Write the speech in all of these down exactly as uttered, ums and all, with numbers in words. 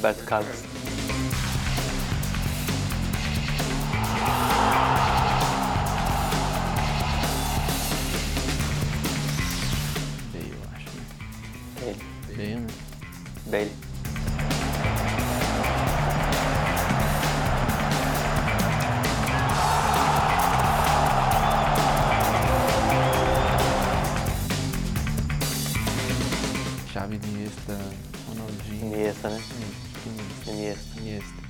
Roberto Carlos. Bale, eu acho, né? Bale. Bale, né? Bale. Xavi, Iniesta, Ronaldinho. Iniesta, né? Iniesta. Iniesta. Iniesta.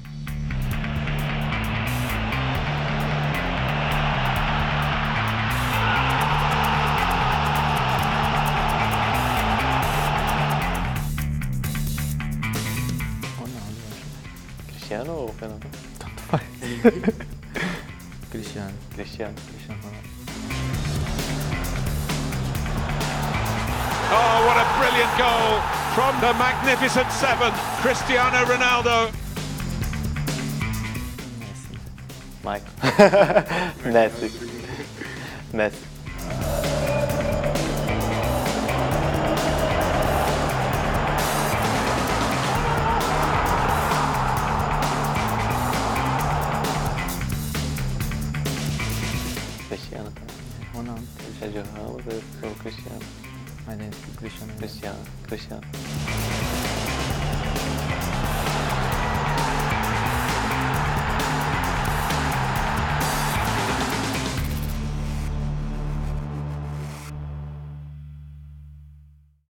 Ronaldo, eu acho. Cristiano ou Fernando? Tanto faz. Cristiano. Cristiano. Cristiano Ronaldo. Oh, what a brilliant goal from the magnificent seven, Cristiano Ronaldo. Messi. Michael. Messi. Messi. Cristiano também. Ronaldo. Sérgio Ramos, eu sou o Cristiano. Mas é Cristiano. Cristiano. Cristiano.